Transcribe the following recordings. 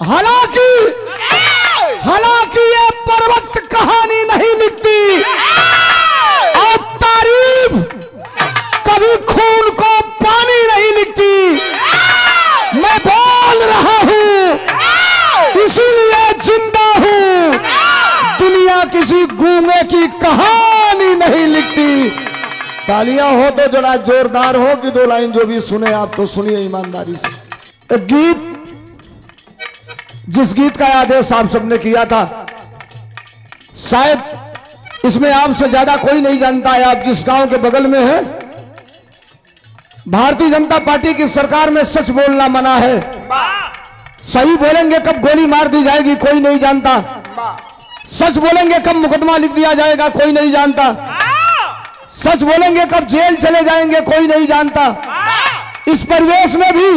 हालांकि ये परवक्त कहानी नहीं लिखती और तारीफ कभी खून को पानी नहीं लिखती। मैं बोल रहा हूं इसीलिए जिंदा हूं। दुनिया किसी गूंगे की कहानी नहीं लिखती। तालियां हो तो जरा जोरदार हो कि दो लाइन जो भी सुने आप तो सुनिए ईमानदारी से। एक गीत, जिस गीत का आदेश आप सबने किया था, शायद इसमें आपसे ज्यादा कोई नहीं जानता है। आप जिस गांव के बगल में है, भारतीय जनता पार्टी की सरकार में सच बोलना मना है। सही बोलेंगे कब गोली मार दी जाएगी कोई नहीं जानता। सच बोलेंगे कब मुकदमा लिख दिया जाएगा कोई नहीं जानता। सच बोलेंगे कब जेल चले जाएंगे कोई नहीं जानता। इस परिवेश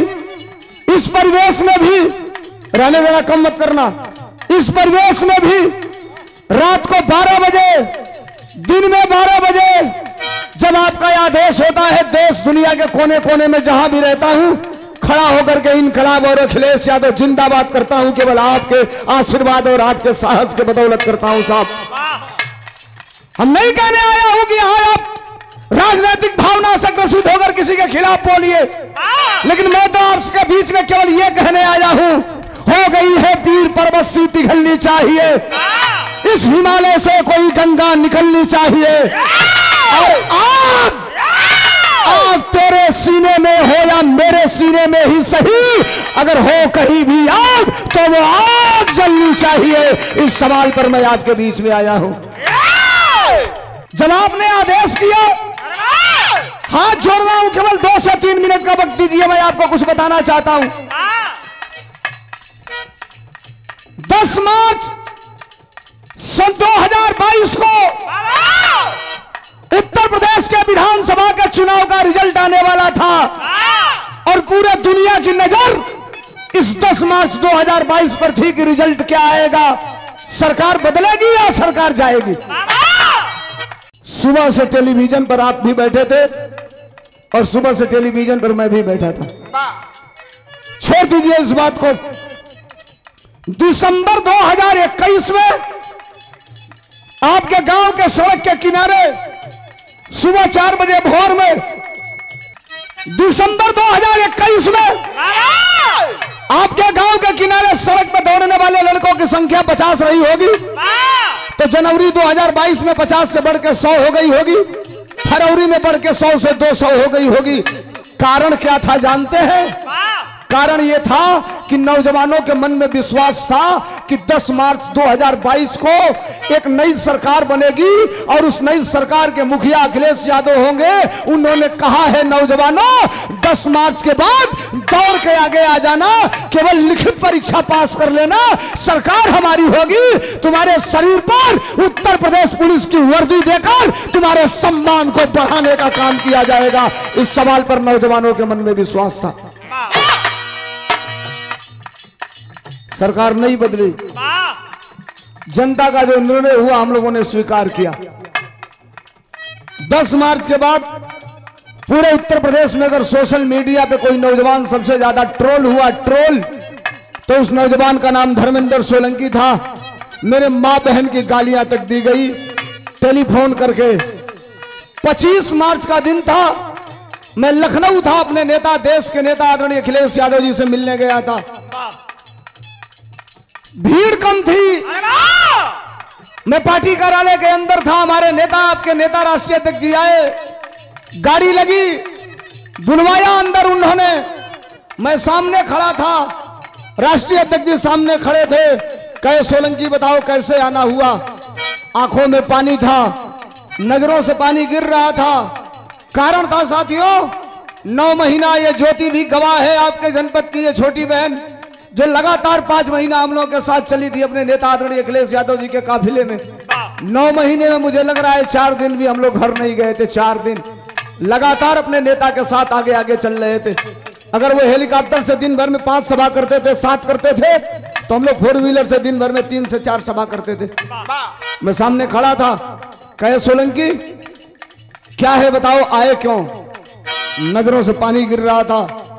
में भी रहने देना, कम मत करना। इस परिवेश में भी रात को 12 बजे, दिन में 12 बजे जब आपका यह आदेश होता है, देश दुनिया के कोने कोने में जहां भी रहता हूं, खड़ा होकर के इनकलाब और अखिलेश यादव जिंदाबाद करता हूं। केवल आपके आशीर्वाद और आपके साहस के बदौलत करता हूं साहब। हम नहीं कहने आया हूं कि यहां आप राजनीतिक भावना से ग्रसित होकर किसी के खिलाफ बोलिए, लेकिन मैं तो आपके बीच में केवल यह कहने आया हूं, हो गई है पीर पर्वत सी पिघलनी चाहिए, इस हिमालय से कोई गंगा निकलनी चाहिए। और आग तेरे सीने में हो या मेरे सीने में ही सही, अगर हो कहीं भी आग तो वो आग जलनी चाहिए। इस सवाल पर मैं आपके बीच में आया हूं। जब आपने आदेश किया, हाथ जोड़ रहा हूं, केवल 2 से 3 मिनट का वक्त दीजिए, मैं आपको कुछ बताना चाहता हूं। 10 मार्च सन 2022 को उत्तर प्रदेश के विधानसभा के चुनाव का रिजल्ट आने वाला था और पूरे दुनिया की नजर इस 10 मार्च 2022 पर थी कि रिजल्ट क्या आएगा, सरकार बदलेगी या सरकार जाएगी। सुबह से टेलीविजन पर आप भी बैठे थे और सुबह से टेलीविजन पर मैं भी बैठा था। छोड़ दीजिए इस बात को। दिसंबर 2021 में आपके गांव के सड़क के किनारे सुबह 4 बजे भोर में, दिसंबर 2021 में आपके गांव के किनारे सड़क पर दौड़ने वाले लड़कों की संख्या 50 रही होगी, तो जनवरी 2022 में 50 से बढ़ के 100 हो गई होगी, फरवरी में बढ़ के 100 से 200 हो गई होगी। कारण क्या था जानते हैं? कारण यह था कि नौजवानों के मन में विश्वास था कि 10 मार्च 2022 को एक नई सरकार बनेगी और उस नई सरकार के मुखिया अखिलेश यादव होंगे। उन्होंने कहा है, नौजवानों 10 मार्च के बाद दौड़ के आगे आ जाना, केवल लिखित परीक्षा पास कर लेना, सरकार हमारी होगी। तुम्हारे शरीर पर उत्तर प्रदेश पुलिस की वर्दी देकर तुम्हारे सम्मान को बढ़ाने का काम किया जाएगा। इस सवाल पर नौजवानों के मन में विश्वास था। सरकार नहीं बदली, जनता का जो निर्णय हुआ हम लोगों ने स्वीकार किया। 10 मार्च के बाद पूरे उत्तर प्रदेश में अगर सोशल मीडिया पे कोई नौजवान सबसे ज्यादा ट्रोल हुआ, तो उस नौजवान का नाम धर्मेंद्र सोलंकी था। मेरे मां बहन की गालियां तक दी गई टेलीफोन करके। 25 मार्च का दिन था, मैं लखनऊ था, अपने नेता, देश के नेता आदरणीय अखिलेश यादव जी से मिलने गया था। भीड़ कम थी, मैं पार्टी कार्यालय के अंदर था। हमारे नेता, आपके नेता राष्ट्रीय अध्यक्ष जी आए, गाड़ी लगी, बुलवाया अंदर उन्होंने। मैं सामने खड़ा था, राष्ट्रीय अध्यक्ष जी सामने खड़े थे। कहे, सोलंकी बताओ कैसे आना हुआ? आंखों में पानी था, नजरों से पानी गिर रहा था। कारण था साथियों, 9 महीना ये ज्योति भी गवाह है, आपके जनपद की ये छोटी बहन जो लगातार 5 महीना हम लोगों के साथ चली थी अपने नेता आदरणीय अखिलेश यादव जी के काफिले में। 9 महीने में मुझे लग रहा है 4 दिन भी हम लोग घर नहीं गए थे। 4 दिन लगातार अपने नेता के साथ आगे आगे चल रहे थे। अगर वो हेलीकॉप्टर से दिन भर में 5 सभा करते थे, 7 करते थे, तो हम लोग 4 व्हीलर से दिन भर में 3 से 4 सभा करते थे। मैं सामने खड़ा था। कहे, सोलंकी क्या है बताओ, आए क्यों? नजरों से पानी गिर रहा था।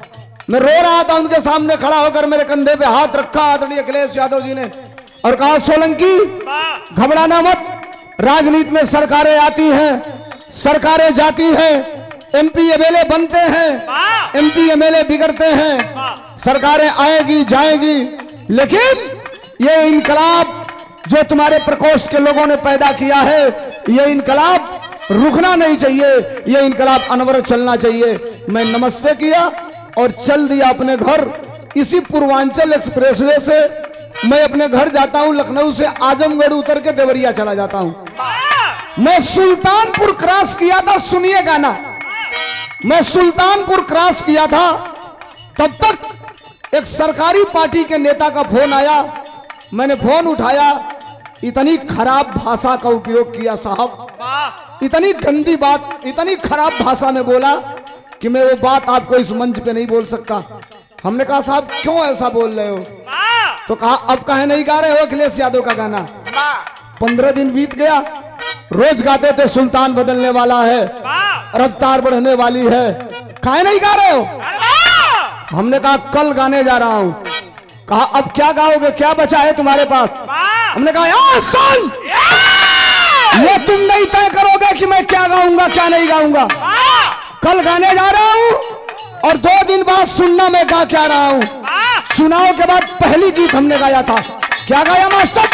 मैं रो रहा था, उनके सामने खड़ा होकर मेरे कंधे पे हाथ रखा आदरणीय अखिलेश यादव जी ने और कहा, सोलंकी घबराना मत, राजनीति में सरकारें आती हैं, सरकारें जाती हैं, एमपी एमएलए बनते हैं, एमपी एमएलए बिगड़ते हैं, सरकारें आएगी जाएगी, लेकिन ये इनकलाब जो तुम्हारे प्रकोष्ठ के लोगों ने पैदा किया है, ये इनकलाब रुकना नहीं चाहिए, ये इनकलाब अनवरत चलना चाहिए। मैं नमस्ते किया और चल दिया अपने घर। इसी पूर्वांचल एक्सप्रेसवे से मैं अपने घर जाता हूं, लखनऊ से आजमगढ़ उतर के देवरिया चला जाता हूं। मैं सुल्तानपुर क्रॉस किया था, सुनिए गाना, मैं सुल्तानपुर क्रॉस किया था, तब तक एक सरकारी पार्टी के नेता का फोन आया। मैंने फोन उठाया, इतनी खराब भाषा का उपयोग किया साहब, इतनी गंदी बात, इतनी खराब भाषा में बोला कि मैं वो बात आपको इस मंच पे नहीं बोल सकता। हमने कहा, साहब क्यों ऐसा बोल रहे हो? तो कहा, अब काहे नहीं गा रहे हो अखिलेश यादव का गाना? 15 दिन बीत गया, रोज गाते थे सुल्तान बदलने वाला है, रफ्तार बढ़ने वाली है, काहे नहीं गा रहे हो? हमने कहा, कल गाने जा रहा हूं। कहा, अब क्या गाओगे, क्या बचा है तुम्हारे पास? हमने कहा, यार सुन, ये तुम नहीं तय करोगे कि मैं क्या गाऊंगा क्या नहीं गाऊंगा। कल गाने जा रहा हूं और 2 दिन बाद सुनना मैं गा क्या रहा हूं। चुनाव के बाद पहली गीत हमने गाया था, क्या गाया मास्टर?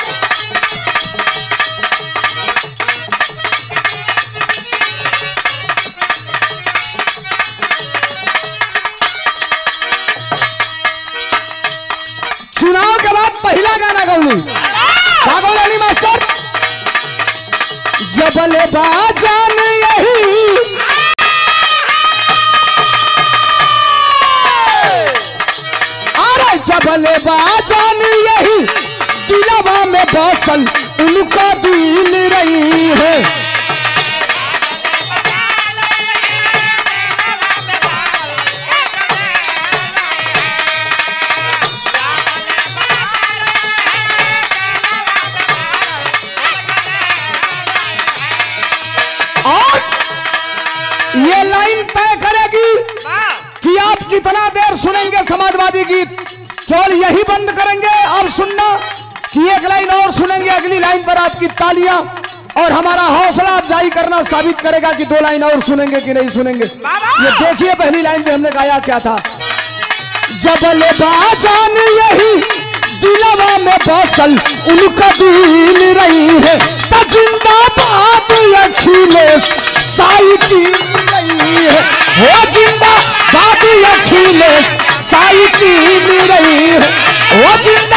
चुनाव के बाद पहला गाना गाऊंगी, क्या गाऊंगी मास्टर? जबल बाजान यही जबल बाजान यही दिलवा में बसल उनका दिल रही है। और ये लाइन तय करेगी कि आप कितना देर सुनेंगे समाजवादी गीत। केवल यही बंद करेंगे आप सुनना कि एक लाइन और सुनेंगे, अगली लाइन पर आपकी तालियां और हमारा हौसला अफजाई करना साबित करेगा कि 2 लाइन और सुनेंगे कि नहीं सुनेंगे। ये देखिए पहली लाइन पे हमने गाया क्या था, जबल बाजान यही दिलवा में बसल उनका दिल रही है, तो जिंदाबाद अखिलेश साई की रही है, हो जिंदाबाद अखिलेश साई की रही है, वो जिंदा।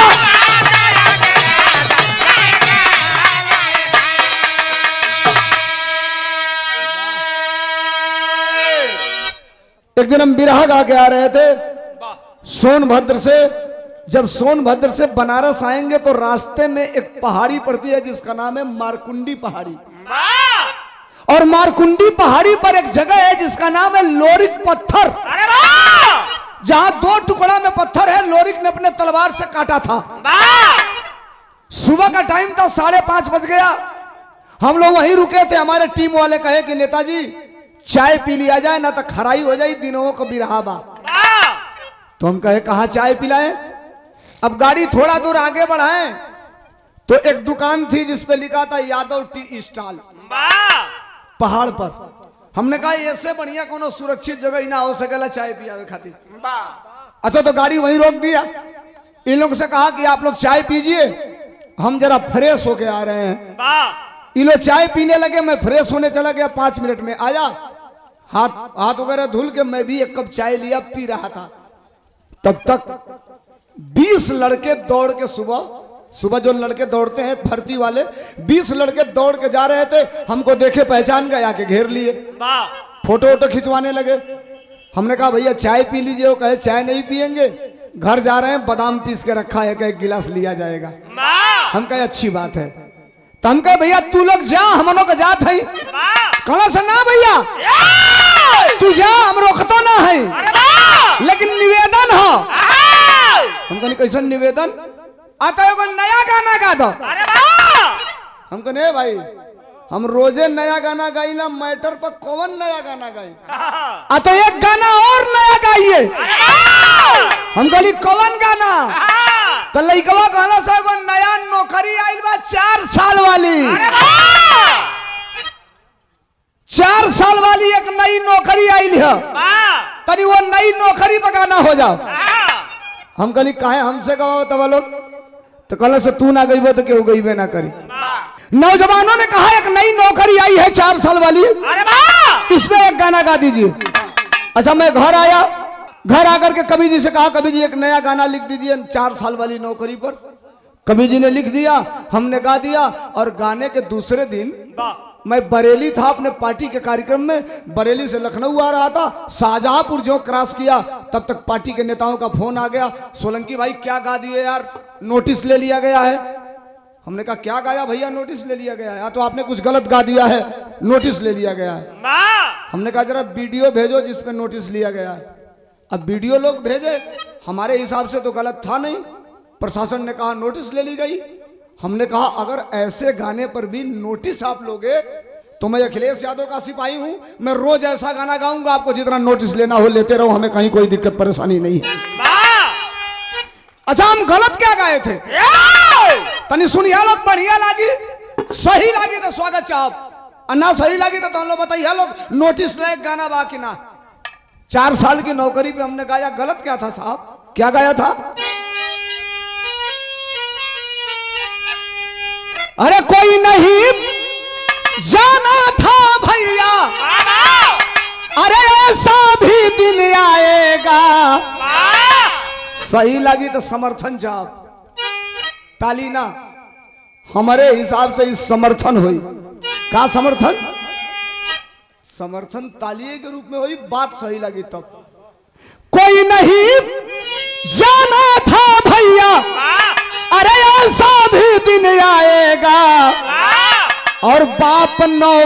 एक दिन हम बिरहा गा के आ रहे थे सोनभद्र से। जब सोनभद्र से बनारस आएंगे तो रास्ते में एक पहाड़ी पड़ती है जिसका नाम है मारकुंडी पहाड़ी, और मारकुंडी पहाड़ी पर एक जगह है जिसका नाम है लोरिक पत्थर, जहां 2 टुकड़ा में पत्थर है, लोरिक ने अपने तलवार से काटा था। सुबह का टाइम था, 5:30 बज गया, हम लोग वहीं रुके थे। हमारे टीम वाले कहे कि नेताजी चाय पी लिया जाए ना तो खराई हो जाए, दिनों को बिरहा बा। तो हम कहे, कहा चाय पिलाए? अब गाड़ी थोड़ा दूर आगे बढ़ाए तो एक दुकान थी जिसपे लिखा था यादव टी स्टॉल, पहाड़ पर। हमने कहा, ऐसे बढ़िया कोनो सुरक्षित जगह ही ना हो सकेला चाय पियावे खातिर। अच्छा, तो गाड़ी वहीं रोक दिया। इन लोगों से कहा कि आप लोग चाय पीजिए, हम जरा फ्रेश होके आ रहे हैं। ये लोग चाय पीने लगे, मैं फ्रेश होने चला गया। 5 मिनट में आया, हाथ वगैरह धुल के मैं भी एक कप चाय लिया, पी रहा था। तब तक 20 लड़के दौड़ के, सुबह जो लड़के दौड़ते हैं भर्ती वाले, 20 लड़के दौड़ के जा रहे थे। हमको देखे, पहचान गए, आके घेर लिए, फोटो वोटो खिंचवाने लगे। हमने कहा, भैया चाय पी लीजिए। वो कहे, चाय नहीं पियेंगे, घर जा रहे हैं, बादाम पीस के रखा है, एक गिलास लिया जाएगा। हम कहे, अच्छी बात है। तो हम कहे, भैया तू लोग जा, हम लोग जात है। कहना से, ना भैया तू जा, हम रोकतो ना है, लेकिन निवेदन हो। हम कहने, कैसा निवेदन? आता है कोई नया गाना गा दो। हम कहने, भाई हम रोजे नया गाना गाइला, मैटर पर कौन नया गाना गाई? तो एक गाना और नया गाइए। हम कहली कौन गाना? तो लइकवा कहला से एगो नया नौकरी आइल बा 4 साल वाली। 4 साल वाली एक नई नौकरी आइल है, तनी वो नई नौकरी पर गाना हो जाओ। हम कहली काहे हमसे गवाओ तब लोग? तो कहला से तू ना गईबो तो केहू गईबे ना करी। नौजवानों ने कहा एक नई नौकरी आई है 4 साल वाली, इसमें एक गाना गा दीजिए। अच्छा मैं घर आया, घर आकर के कवि जी से कहा कवि जी एक नया गाना लिख दीजिए 4 साल वाली नौकरी पर। कवि जी ने लिख दिया, हमने गा दिया। और गाने के दूसरे दिन मैं बरेली था अपने पार्टी के कार्यक्रम में, बरेली से लखनऊ आ रहा था, शाहजहांपुर जो क्रॉस किया तब तक पार्टी के नेताओं का फोन आ गया, सोलंकी भाई क्या गा दिए यार, नोटिस ले लिया गया है। हमने कहा क्या गाया भैया, नोटिस ले लिया गया है? या तो आपने कुछ गलत गा दिया है, नोटिस ले लिया गया है। हमने कहा जरा वीडियो भेजो जिसपे नोटिस लिया गया है। अब वीडियो लोग भेजे, हमारे हिसाब से तो गलत था नहीं, प्रशासन ने कहा नोटिस ले ली गई। हमने कहा अगर ऐसे गाने पर भी नोटिस आप लोगे तो मैं अखिलेश यादव का सिपाही हूं, मैं रोज ऐसा गाना गाऊंगा, आपको जितना नोटिस लेना हो लेते रहो, हमें कहीं कोई दिक्कत परेशानी नहीं है। अच्छा हम गलत क्या गाए थे? तनी सुनिया लोग, बढ़िया लागी, सही लागी तो स्वागत चाहब, ना सही लागी तो हम लोग बताइए लोग नोटिस लायक गाना बा कि ना। 4 साल की नौकरी पे हमने गाया, गलत क्या था साहब? क्या गाया था? अरे कोई नहीं जाना था भैया, अरे ऐसा भी दिन आएगा। सही लगी तो समर्थन जाब, ताली ना, हमारे हिसाब से इस समर्थन हुई। का समर्थन? समर्थन तालिए के रूप में हुई, बात सही लगी तब। कोई नहीं जाना था भैया, अरे ऐसा भी दिन आएगा। और बाप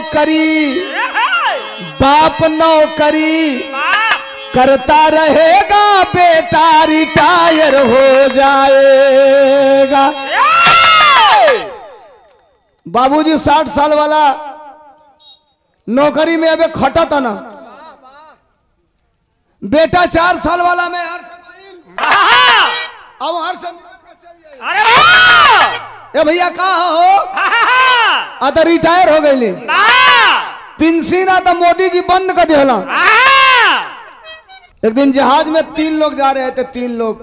नौकरी करता रहेगा, बेटा रिटायर हो जाएगा। बाबूजी 60 साल वाला नौकरी में अबे खटा था ना, बेटा 4 साल वाला में हर अब हर समय ए भैया कहा हो अत रिटायर हो गई, पेंशन तो मोदी जी बंद कर दिया। एक दिन जहाज में 3 लोग जा रहे थे, 3 लोग,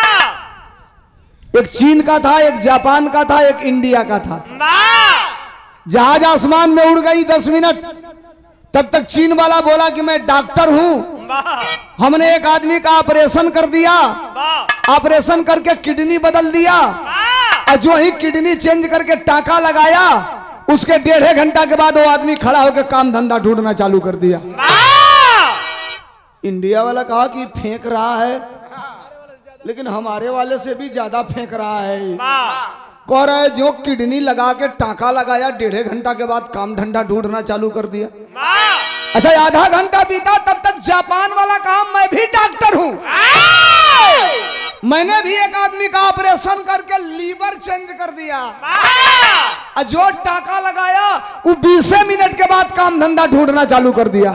एक चीन का था, एक जापान का था, एक इंडिया का था। जहाज आसमान में उड़ गई 10 मिनट, तब तक चीन वाला बोला कि मैं डॉक्टर हूं, हमने एक आदमी का ऑपरेशन कर दिया, ऑपरेशन करके किडनी बदल दिया, और जो ही किडनी चेंज करके टाका लगाया, उसके 1.5 घंटा के बाद वो आदमी खड़ा होकर काम धंधा ढूंढना चालू कर दिया। इंडिया वाला कहा कि फेंक रहा है, लेकिन हमारे वाले से भी ज्यादा फेंक रहा है। कह रहा है जो किडनी लगा के टाका लगाया, 1.5 घंटा के बाद काम धंधा ढूंढना चालू कर दिया। अच्छा आधा घंटा बीता, तब तक जापान वाला काम, मैं भी डॉक्टर हूं, मैंने भी एक आदमी का ऑपरेशन करके लीवर चेंज कर दिया, जो टाका लगाया वो 20 मिनट के बाद काम धंधा ढूंढना चालू कर दिया।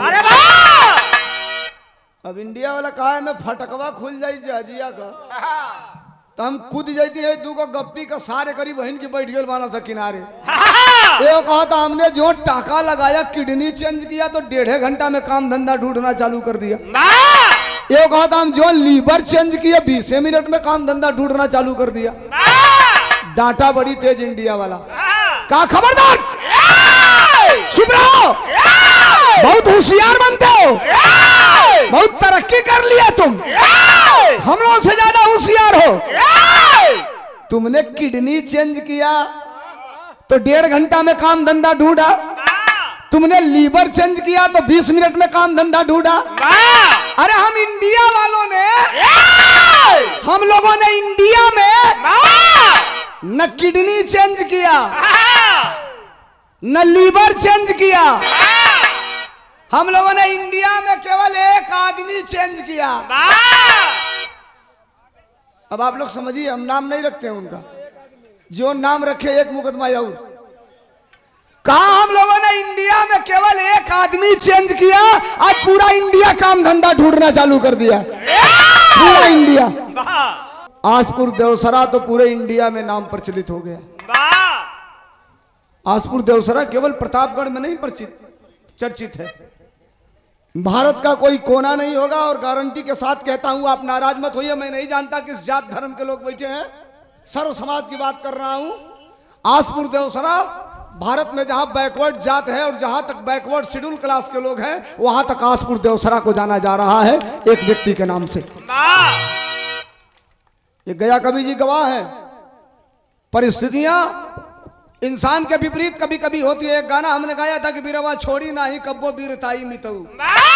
अब इंडिया वाला कहा है मैं फटकवा खुल जाई जहाजिया का, तो हम कूद जाती है, 2 गप्पी का सारे करीब बहन की बैठ गए बाना सा किनारे। ये कहा था हमने जो टाका लगाया, किडनी चेंज किया, तो 1.5 घंटा में काम धंधा ढूंढना चालू कर दिया। ये कहा था हम जो लीवर चेंज किया, 20 मिनट में काम धंधा ढूंढना चालू कर दिया। डांटा बड़ी तेज इंडिया वाला, कहा खबरदार चुप रहो, बहुत होशियार बनते हो, बहुत तरक्की कर लिया तुम, हम लोगों से ज्यादा होशियार हो। तुमने किडनी चेंज किया तो 1.5 घंटा में काम धंधा ढूंढा, तुमने लीवर चेंज किया तो 20 मिनट में काम धंधा ढूंढा। अरे हम इंडिया वालों ने, हम लोगों ने इंडिया में न किडनी चेंज किया, न लीवर चेंज किया, हम लोगों ने इंडिया में केवल एक आदमी चेंज किया। अब आप लोग समझिए, हम नाम नहीं रखते हैं उनका, जो नाम रखे एक मुकदमा और। कहा हम लोगों ने इंडिया में केवल एक आदमी चेंज किया, आज पूरा इंडिया काम धंधा ढूंढना चालू कर दिया, पूरा इंडिया। आसपुर देवसरा तो पूरे इंडिया में नाम प्रचलित हो गया। आसपुर देवसरा केवल प्रतापगढ़ में नहीं चर्चित है, भारत का कोई कोना नहीं होगा। और गारंटी के साथ कहता हूं, आप नाराज मत होइए, मैं नहीं जानता किस जात धर्म के लोग बैठे हैं, सर्व समाज की बात कर रहा हूं। आसपुर देवसरा भारत में जहां बैकवर्ड जात है और जहां तक बैकवर्ड शेड्यूल क्लास के लोग हैं, वहां तक आसपुर देवसरा को जाना जा रहा है एक व्यक्ति के नाम से। ये गया कवि जी गवाह है। परिस्थितियां इंसान के विपरीत कभी कभी होती है। एक गाना हमने गाया था कि बीरवा छोड़ी ना ही कब्बो बीरताई मितऊ।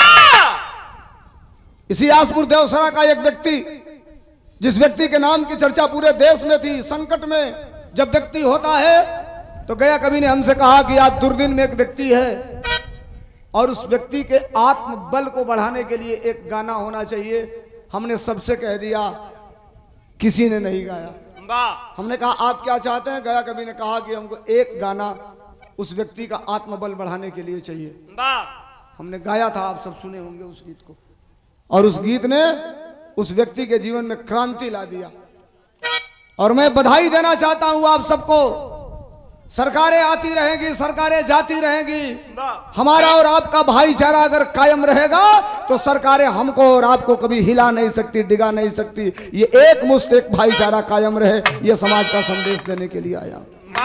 इसी आसपुर देवसरा का एक व्यक्ति, जिस व्यक्ति के नाम की चर्चा पूरे देश में थी, संकट में जब व्यक्ति होता है तो गया कवि ने हमसे कहा कि आज दुर्दिन में एक व्यक्ति है और उस व्यक्ति के आत्मबल को बढ़ाने के लिए एक गाना होना चाहिए। हमने सबसे कह दिया, किसी ने नहीं गाया। हमने कहा आप क्या चाहते हैं? गया कवि ने कहा कि हमको एक गाना उस व्यक्ति का आत्मबल बढ़ाने के लिए चाहिए। हमने गाया था, आप सब सुने होंगे उस गीत को, और उस गीत ने उस व्यक्ति के जीवन में क्रांति ला दिया। और मैं बधाई देना चाहता हूं आप सबको। सरकारें आती रहेंगी, सरकारें जाती रहेंगी, हमारा और आपका भाईचारा अगर कायम रहेगा तो सरकारें हमको और आपको कभी हिला नहीं सकती, डिगा नहीं सकती। ये एक मुश्त एक भाईचारा कायम रहे, ये समाज का संदेश देने के लिए आया।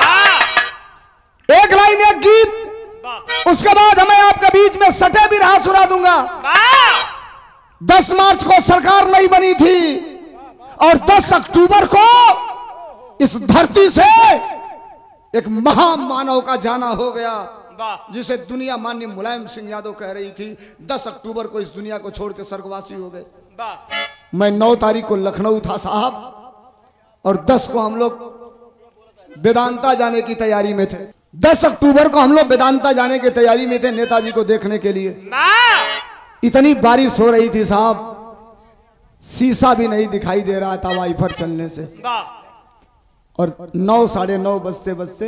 एक लाइन एक गीत, उसके बाद हमें आपके बीच में सटे भी रहा सुना दूंगा। 10 मार्च को सरकार नहीं बनी थी और 10 अक्टूबर को इस धरती से एक महामानव का जाना हो गया, जिसे दुनिया माननीय मुलायम सिंह यादव कह रही थी। 10 अक्टूबर को इस दुनिया को छोड़ के स्वर्गवासी हो गए। मैं 9 तारीख को लखनऊ था साहब, और 10 को हम लोग वेदांता जाने की तैयारी में थे। 10 अक्टूबर को हम लोग वेदांता जाने की तैयारी में थे नेताजी को देखने के लिए। इतनी बारिश हो रही थी साहब, शीशा भी नहीं दिखाई दे रहा था वाइपर चलने से। और 9 साढ़े 9 बजते बजते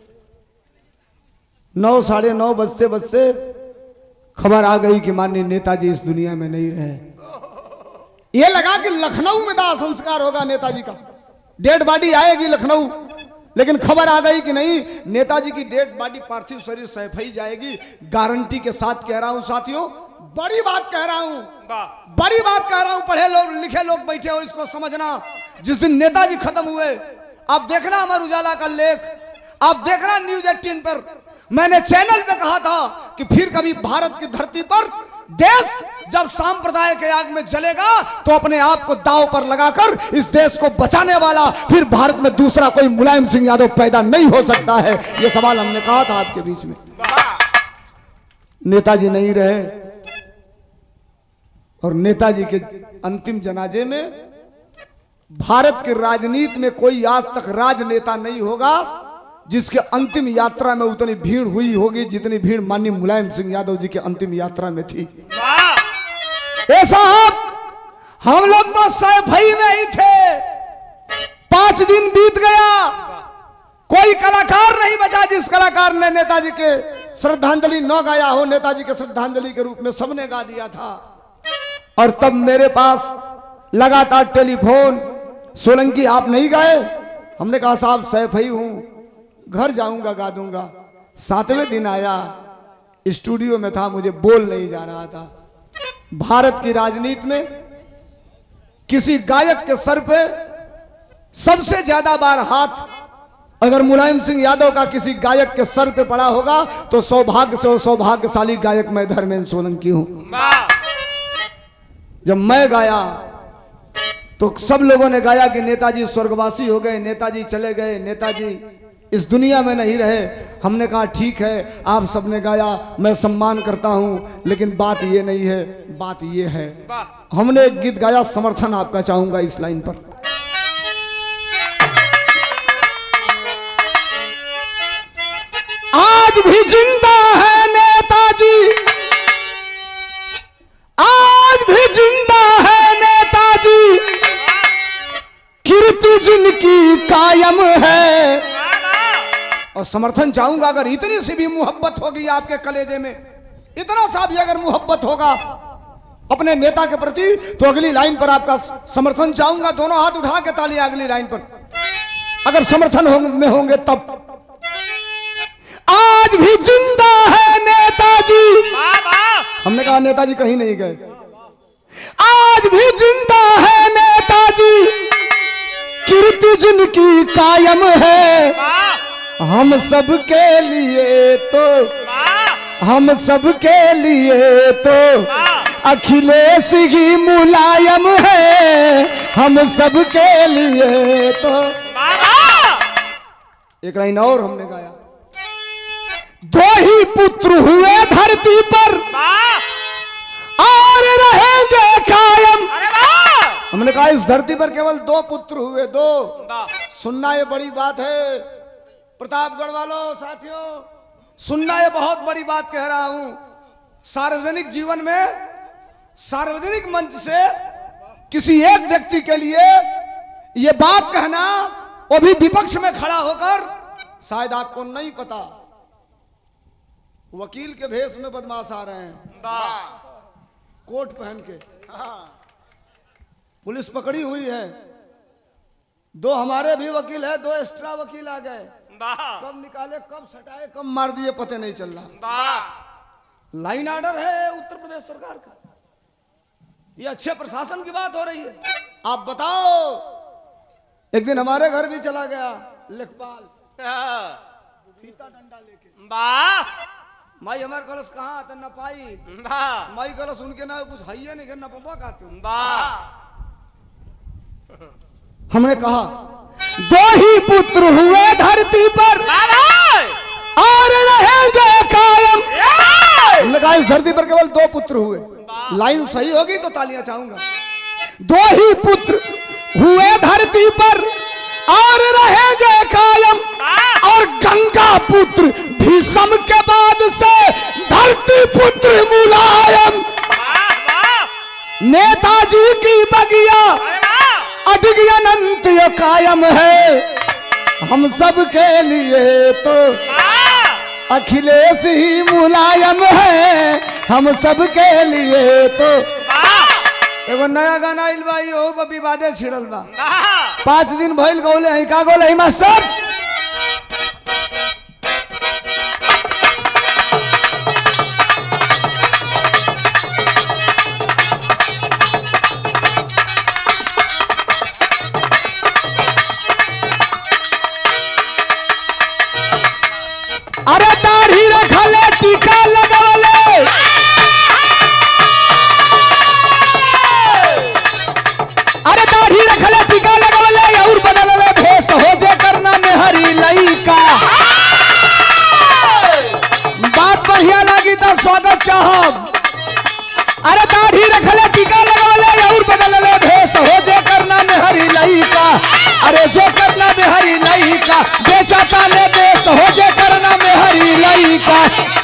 9 साढ़े 9 बजते बजते खबर आ गई कि माननीय नेताजी इस दुनिया में नहीं रहे। ये लगा कि लखनऊ में दाह संस्कार होगा नेताजी का, डेड बॉडी आएगी लखनऊ, लेकिन खबर आ गई कि नहीं, नेताजी की डेड बॉडी पार्थिव शरीर सैफई जाएगी। गारंटी के साथ कह रहा हूं साथियों, बड़ी बात कह रहा हूं, बड़ी बात कह रहा हूं। पढ़े लोग लिखे लोग बैठे हो, इसको समझना। जिस दिन नेताजी खत्म हुए, आप देखना अमर उजाला का लेख, आप देखना न्यूज़ 18 पर, मैंने चैनल पे कहा था कि फिर कभी भारत की धरती पर देश जब सांप्रदाय के आग में जलेगा तो अपने आप को दांव पर लगाकर इस देश को बचाने वाला फिर भारत में दूसरा कोई मुलायम सिंह यादव पैदा नहीं हो सकता है। यह सवाल हमने कहा था आपके बीच में। नेताजी नहीं रहे और नेताजी के अंतिम जनाजे में भारत की राजनीति में कोई आज तक राजनेता नहीं होगा जिसके अंतिम यात्रा में उतनी भीड़ हुई होगी जितनी भीड़ माननीय मुलायम सिंह यादव जी के अंतिम यात्रा में थी। ऐसा हम लोग तो सैफई में ही थे, 5 दिन बीत गया, कोई कलाकार नहीं बचा जिस कलाकार ने नेताजी के श्रद्धांजलि न गाया हो। नेताजी के श्रद्धांजलि के रूप में सबने गा दिया था। और तब मेरे पास लगातार टेलीफोन, सोलंकी आप नहीं गए? हमने कहा साहब सैफई हूं, घर जाऊंगा गा दूंगा। 7वें दिन आया, स्टूडियो में था, मुझे बोल नहीं जा रहा था। भारत की राजनीति में किसी गायक के सर पे सबसे ज्यादा बार हाथ अगर मुलायम सिंह यादव का किसी गायक के सर पे पड़ा होगा तो सौभाग्य से वो सौभाग्यशाली गायक मैं धर्मेंद्र सोलंकी हूं। जब मैं गाया तो सब लोगों ने गाया कि नेताजी स्वर्गवासी हो गए, नेताजी चले गए, नेताजी इस दुनिया में नहीं रहे। हमने कहा ठीक है, आप सबने गाया, मैं सम्मान करता हूं, लेकिन बात ये नहीं है, बात ये है। हमने एक गीत गाया, समर्थन आपका चाहूंगा इस लाइन पर। आज भी जिंदा है नेताजी, आज भी जिंदा है नेताजी, कीर्ति जिनकी कायम है। और समर्थन चाहूंगा अगर इतनी सी भी मोहब्बत होगी आपके कलेजे में, इतना सा भी अगर मोहब्बत होगा अपने नेता के प्रति, तो अगली लाइन पर आपका समर्थन चाहूंगा। दोनों हाथ उठा के तालियां अगली लाइन पर अगर समर्थन में होंगे तब। आज भी जिंदा है नेताजी। हमने कहा नेताजी कहीं नहीं गए। आज भी जिंदा है नेताजी, कीर्ति जिनकी कायम है। हम सबके लिए तो, हम सबके लिए तो अखिलेश ही मुलायम है। हम सबके लिए तो। एक लाइन और हमने गाया, दो ही पुत्र हुए धरती पर और रहेंगे कायम। हमने कहा इस धरती पर केवल दो पुत्र हुए, दो। सुनना ये बड़ी बात है प्रतापगढ़ वालों, साथियों, सुनना ये बहुत बड़ी बात कह रहा हूं। सार्वजनिक जीवन में, सार्वजनिक मंच से किसी एक व्यक्ति के लिए ये बात कहना, वो भी विपक्ष में खड़ा होकर, शायद आपको नहीं पता वकील के भेष में बदमाश आ रहे हैं, कोट पहन के। पुलिस पकड़ी हुई है, दो हमारे भी वकील है, दो एक्स्ट्रा वकील आ गए। कब निकाले, कब सटाए, कब मार दिए, पता नहीं चल रहा। लाइन ऑर्डर है उत्तर प्रदेश सरकार का। ये अच्छे प्रशासन की बात हो रही है। आप बताओ, एक दिन हमारे घर भी चला गया लेखपाल, फीता डंडा लेके। माई हमारे कलश कहाँ तो न पाई, माई कलश उनके ना कुछ है नहीं, न पपा का तुम। हमने कहा दो ही पुत्र हुए धरती पर और रहेंगे कायम। हमने कहा इस धरती पर केवल दो पुत्र हुए। लाइन सही होगी तो तालियां चाहूंगा। दो ही पुत्र हुए धरती पर और रहेंगे कायम। और गंगा पुत्र भीष्म के बाद से धरती पुत्र मुलायम। नेताजी की बगिया अडिग अनंत कायम है। हम सब के लिए तो अखिलेश ही मुलायम है। हम सब के लिए तो। एगो नया गाना आइल बा, हो विवादे छिड़ल बा। 5 दिन भइल गौले हैं, का गौले मास्टर? अरे दाढ़ी रखले, टीका लगवले, अरे दाढ़ी रखले, टीका लगवले, और बदलले भेष हो जे करना में हरी लइका। बात बढ़िया लगी तो स्वागत चाहब। अरे दाढ़ी रखले, टीका लगवले, और बदलले भेष हो जे करना में हरी लइका। अरे जे करना में हरी लइका, बेचाता ने देश हो जे करना में हरी लइका।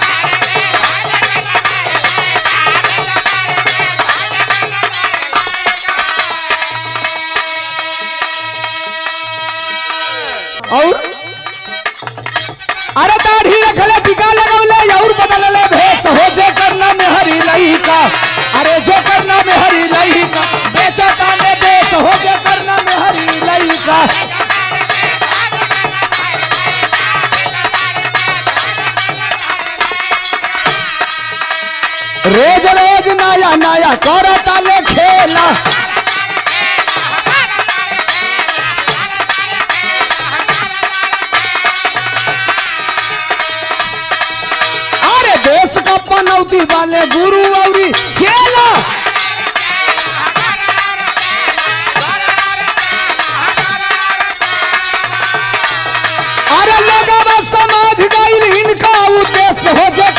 और अरे दाढ़ी रखले, टीका लगवले, और बदलले भेष हो जे करना में हरी लइका। अरे जे करना में हरी लइका, बेचाता ने देश हो जे करना में हरी लइका। रोज रोज नया नया करता ले खेला। अरे देश का पनौती वाले गुरु औरी चेला। अरे लोग समझ गई इनका उद्देश्य हो जे